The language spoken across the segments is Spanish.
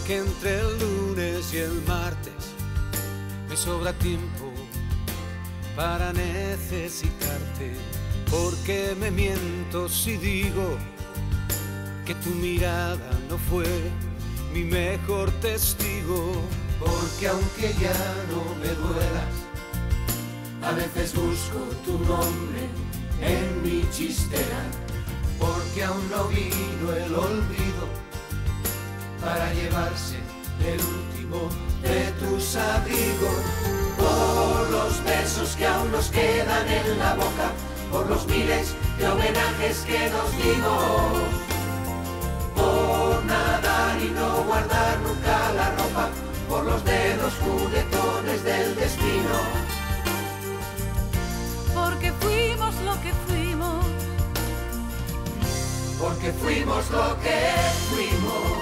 porque entre el lunes y el martes me sobra tiempo para necesitarte, porque me miento si digo que tu mirada no fue mi mejor testigo, porque aunque ya no me duelas, a veces busco tu nombre en mi chistera, porque aún no vino el olvido para llevarse el último de tus abrigos, por los besos que aún nos quedan en la boca, por los miles de homenajes que nos dimos, por nadar y no guardar nunca la ropa, por los dedos juguetones del destino, porque fuimos lo que fuimos, porque fuimos lo que fuimos.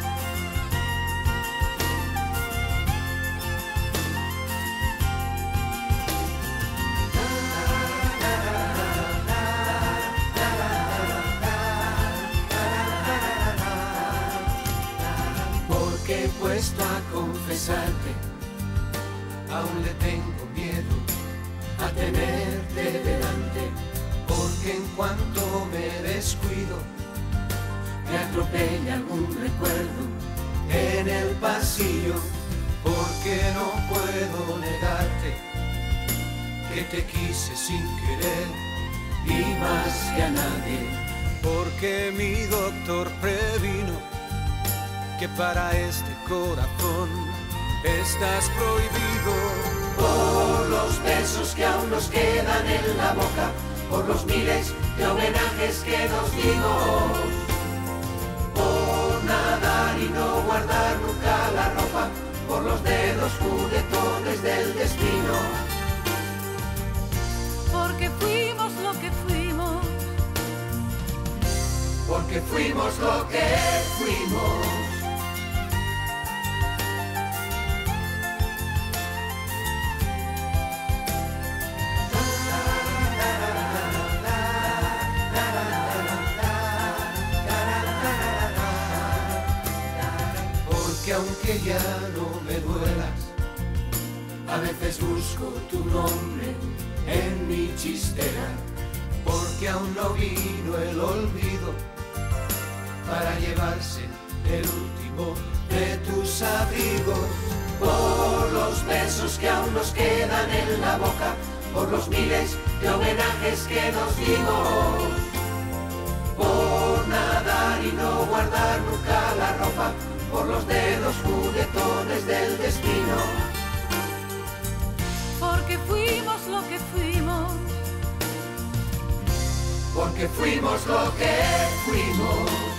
Porque puesto a confesarte, aún le tengo miedo a tenerte delante, porque en cuanto me descuido, me atropella algún recuerdo en el pasillo, porque no puedo negarte que te quise sin querer y más que a nadie, porque mi doctor previno que para este corazón estás prohibido, por los besos que aún nos quedan en la boca, por los miles de homenajes que nos dimos, por nadar y no guardar nunca la ropa, por los dedos juguetones del destino, porque fuimos lo que fuimos, porque fuimos lo que fuimos. Que aunque ya no me duelas, a veces busco tu nombre en mi chistera, porque aún no vino el olvido para llevarse el último de tus abrigos, por los besos que aún nos quedan en la boca, por los miles de homenajes que nos dimos, por nadar y no guardar nunca la ropa, por los dedos juguetones del destino, porque fuimos lo que fuimos, porque fuimos lo que fuimos.